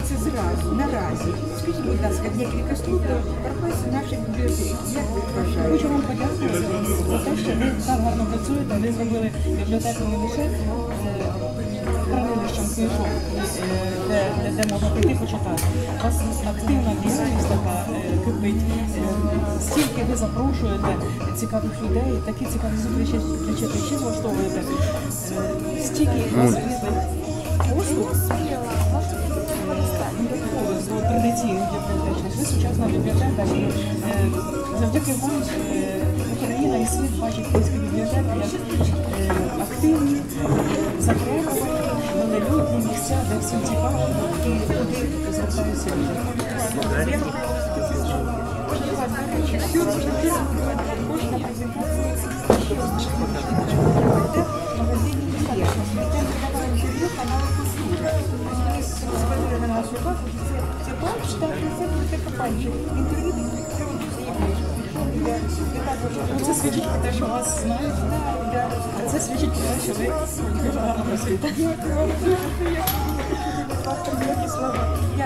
робиться зразу, наразі. Скажіть, будь ласка, декілька слів про професію нашої бібліотеки. Як ви вважаєте? Хочу вам подякувати за те, що ви так гарно працюєте. Ви зробили бібліотеку не лише хранилищем книжок, де можна прийти почитати. У вас активна діяльність така кипить. Стільки ви запрошуєте цікавих людей, такі цікаві зустрічі влаштовуєте. Стільки у вас послуг до традиційних бібліотечних. Ви сучасна бібліотека, і завдяки вам Україна і світ бачить польські бібліотеки як активні, затребувані, велелюдні місця, де всім цікаво і куди звертаються люди. Це свідчить про те, що вас знають, а це свідчить про те, що ви дуже гарно працюєте.